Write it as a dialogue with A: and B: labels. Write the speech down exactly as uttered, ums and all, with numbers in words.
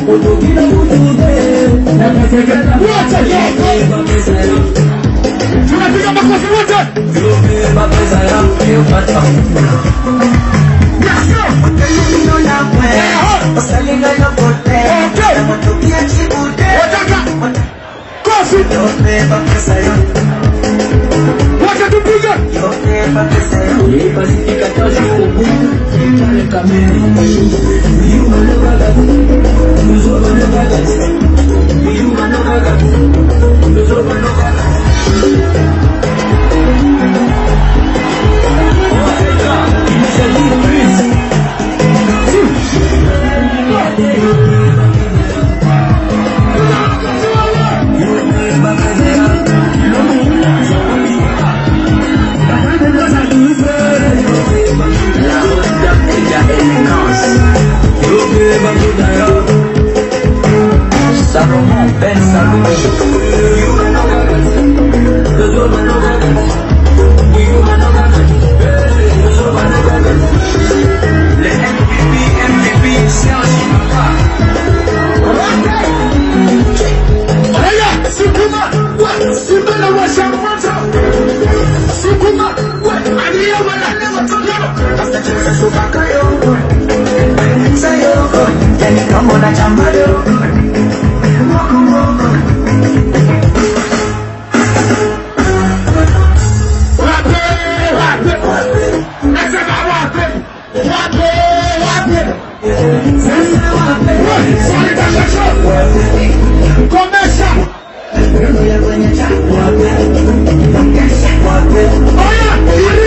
A: Tunapiga makofi wote. Wacha tupige.
B: Salomon Ben Salomon. Le M V P, M V P, Serge Ibaka.
A: Aya, Sukuma, what? Sukuma was your mother. Sukuma, what? Alia wala never told you. After Jesus Subaka yo. Say yo, then come on a chamba yo. Começa!